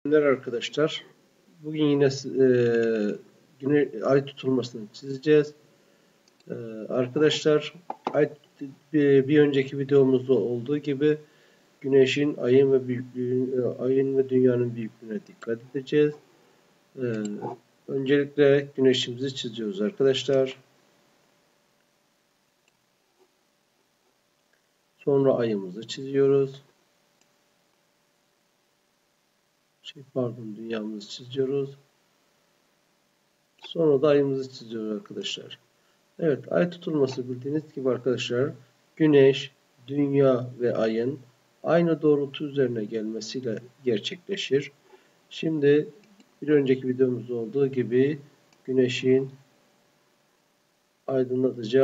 Günler arkadaşlar. Bugün yine ay tutulmasını çizeceğiz. Arkadaşlar bir önceki videomuzda olduğu gibi Güneşin, ayın ve dünyanın büyüklüğüne dikkat edeceğiz. Öncelikle Güneşimizi çiziyoruz arkadaşlar. Sonra ayımızı çiziyoruz. Dünyamızı çiziyoruz. Sonra da ayımızı çiziyoruz arkadaşlar. Evet, ay tutulması bildiğiniz gibi arkadaşlar, Güneş, Dünya ve Ay'ın aynı doğrultu üzerine gelmesiyle gerçekleşir. Şimdi bir önceki videomuzda olduğu gibi Güneş'in aydınlatacağı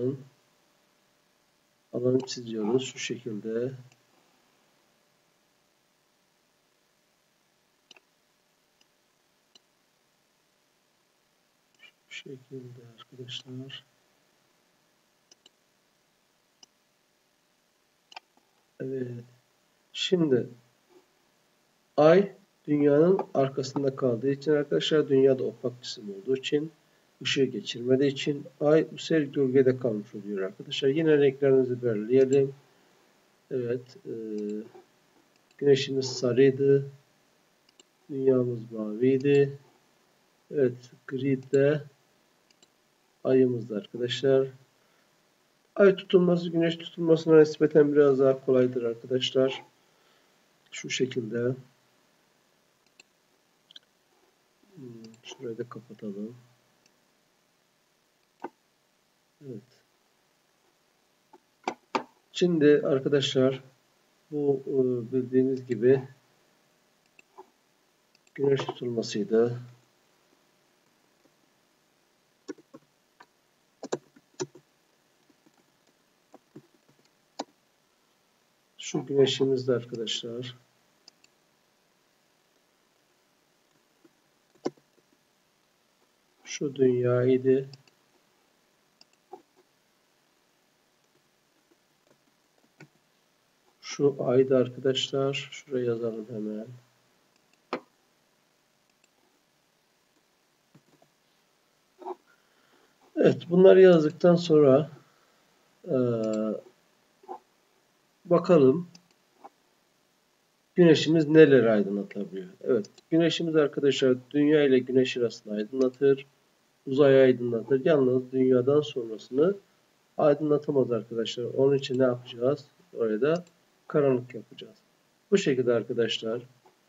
alanı çiziyoruz şu şekilde. Şu şekilde arkadaşlar. Evet. Şimdi Ay dünyanın arkasında kaldığı için arkadaşlar, dünyada opak cisim olduğu için, ışığı geçirmediği için ay bu sefer gölgede kalmış oluyor arkadaşlar. Yine renklerimizi belirleyelim. Evet. Güneşimiz sarıydı. Dünyamız maviydi. Evet. Gri de ayımızdı arkadaşlar. Ay tutulması güneş tutulmasına nispeten biraz daha kolaydır arkadaşlar. Şu şekilde. Şurayı da kapatalım. Evet. Şimdi arkadaşlar, bu bildiğiniz gibi güneş tutulmasıydı. Şu güneşimizdi arkadaşlar. Şu dünyaydı. Şu aydı arkadaşlar. Şuraya yazalım hemen. Evet, bunları yazdıktan sonra bakalım güneşimiz neler aydınlatabiliyor. Evet, güneşimiz arkadaşlar dünya ile güneş arasında aydınlatır. Uzayı aydınlatır. Yalnız dünyadan sonrasını aydınlatamaz arkadaşlar. Onun için ne yapacağız? Oraya da karanlık yapacağız. Bu şekilde arkadaşlar.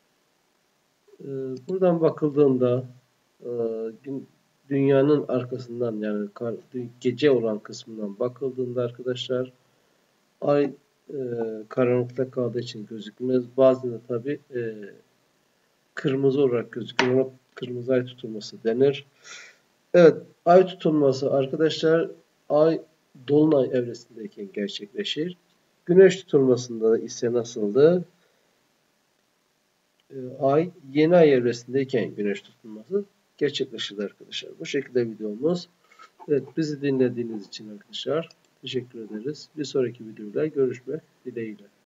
Buradan bakıldığında dünyanın arkasından, yani gece olan kısmından bakıldığında arkadaşlar, ay karanlıkta kaldığı için gözükmez. Bazen de tabi kırmızı olarak gözüküyor. Ona kırmızı ay tutulması denir. Evet, ay tutulması arkadaşlar, ay dolunay evresindeyken gerçekleşir. Güneş tutulmasında ise nasıldı? Ay yeni ay evresindeyken güneş tutulması gerçekleşir arkadaşlar. Bu şekilde videomuz. Evet, bizi dinlediğiniz için arkadaşlar teşekkür ederiz. Bir sonraki videoda görüşmek dileğiyle.